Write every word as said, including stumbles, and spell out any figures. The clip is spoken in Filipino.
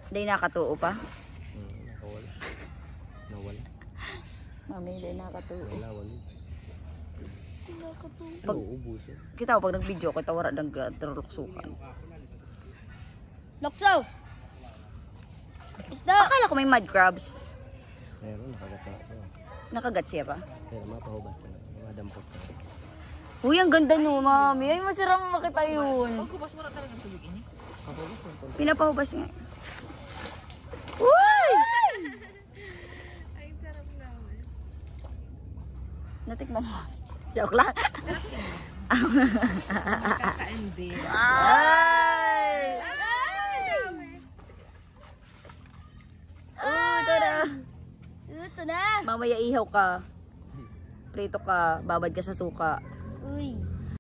Day nakatuo pa? Hmm, nakawala. Nawala. Mami, day nakatuo. Wala, wala. Pag, ubus eh. kita ko pag nag-video, kita wala nang terluksukan. Lokso! Isda! Akala ko may mud crabs. Meron, nakagata siya. Nakagat siya pa? Pero mapahubad siya. Madampot siya. Uy, ang ganda no, mami. Ay, masarap makita yun. Pagkubas mo na talagang tubig ini. Pinapahubas nga. Uy! Ay, sarap naman. Natikman mo. Joke lang. Kakain din. Ay! Oh, ito na. Ito na! Mamaya ihaw ka. Prito ka. Babad ka sa suka. Uy!